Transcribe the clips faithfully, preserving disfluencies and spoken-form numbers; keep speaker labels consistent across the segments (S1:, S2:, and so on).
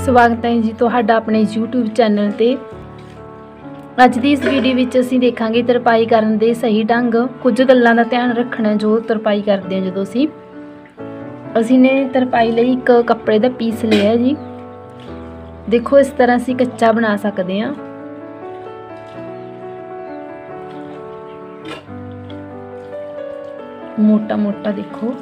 S1: स्वागत है जी तुहाडा अपने यूट्यूब चैनल ते। अज की इस वीडियो विच असीं देखांगे तरपाई करन दे सही ढंग, कुछ गल्लां दा ध्यान रखना जो तरपाई करदे हां। जदों असीं असीं ने तरपाई लई एक कपड़े दा पीस लिया जी। देखो इस तरह असीं कच्चा बना सकदे हां। मोटा मोटा देखो,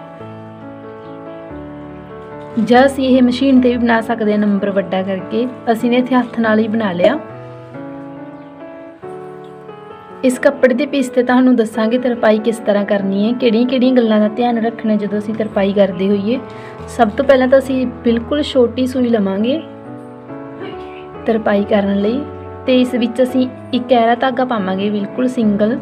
S1: ਜਾਂ ਅਸੀਂ ਇਹ मशीन ते भी बना सकते हैं नंबर ਵੱਡਾ करके। ਅਸੀਂ ਨੇ ਇੱਥੇ ਹੱਥ ਨਾਲ ही बना लिया। इस कपड़े के पीस ते ਤੁਹਾਨੂੰ ਦੱਸਾਂਗੇ तरपाई किस तरह करनी है, ਕਿਹੜੀਆਂ ਕਿਹੜੀਆਂ ਗੱਲਾਂ ਦਾ ਧਿਆਨ ਰੱਖਣਾ ਜਦੋਂ ਅਸੀਂ तरपाई ਕਰਦੇ ਹੋਈਏ। सब तो पहले तो ਅਸੀਂ बिल्कुल छोटी सूई लवांगे तरपाई करन ਲਈ, ਤੇ ਇਸ ਵਿੱਚ ਅਸੀਂ ਇੱਕ ਗਹਿਰਾ धागा ਪਾਵਾਂਗੇ बिल्कुल सिंगल।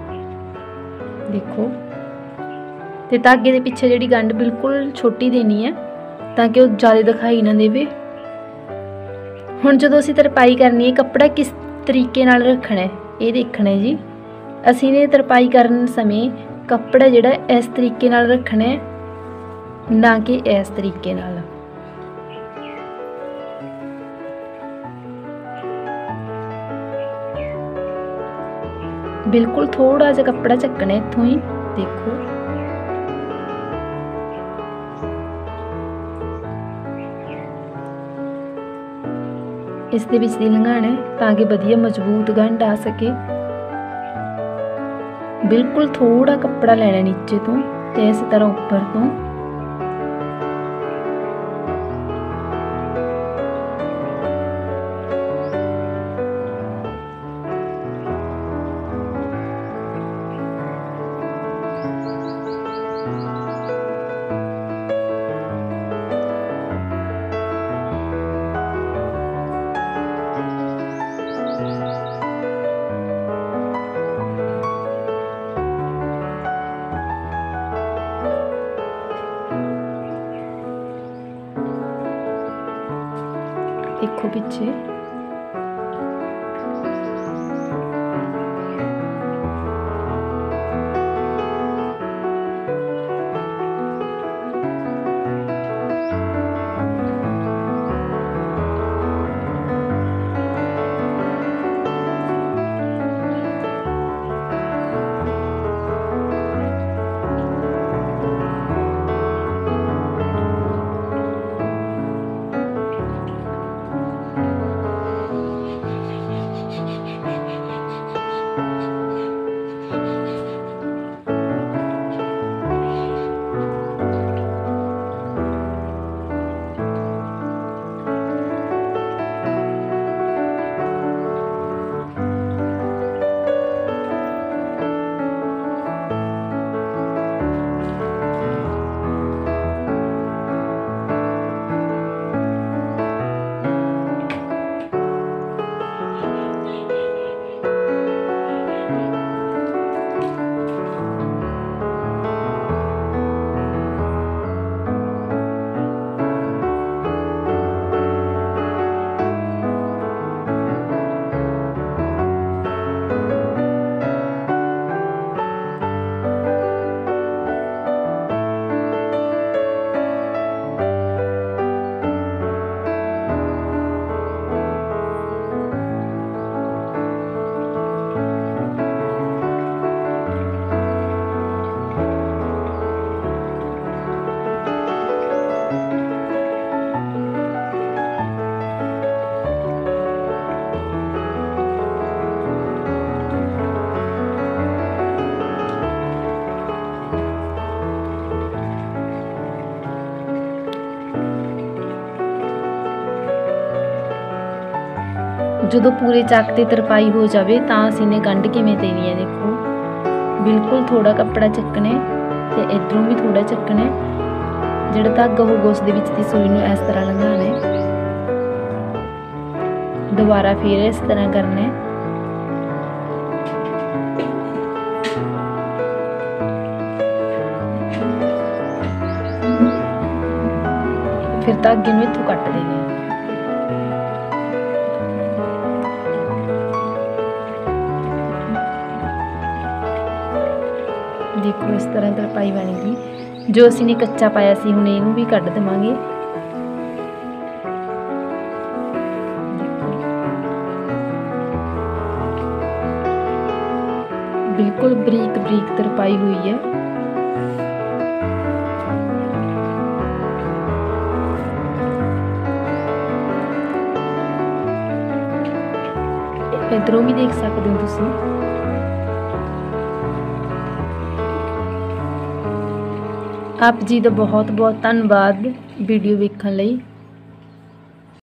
S1: देखो ਤੇ धागे ਦੇ ਪਿੱਛੇ ਜਿਹੜੀ ਗੰਢ बिल्कुल छोटी देनी है ताकि वो ज़्यादा दिखाई ना देवे। हुण जदों असीं तरपाई करनी है कपड़ा किस तरीके नाल रखना है ये देखना है जी। असीं ने तरपाई करन समय कपड़ा जिहड़ा इस तरीके नाल रखना है, ना कि इस तरीके नाल। बिल्कुल थोड़ा जिहा कपड़ा चकना है इत्थों ही। देखो इस दे विच दी लंघाना है ताकि वधिया मजबूत गंढ आ सके। बिल्कुल थोड़ा कपड़ा लेना नीचे तो ते इस तरह ऊपर तो। देखो पीछे जो पूरे चाक ते तरपाई हो जाए तो असीं ने गंढ किवें देनी है। देखो बिल्कुल थोड़ा कपड़ा चकना ते इधरों भी थोड़ा चकना, जिहड़ा धागा होगा उस दे विच दी सूई नूं इस तरह लंघाना है। दोबारा फिर इस तरह करना है। फिर धागे नूं इत्थों कट देना है। देखो इस तरह तरपाई बनेगी। जो असीं ने कच्चा पाया सी हुण इहनूं भी कढ देवांगे। बिल्कुल बरीक बरीक तरपाई हुई है। इधरों भी देख सकते हो तुसीं। आप जी का बहुत बहुत धन्यवाद वीडियो वेखण लई।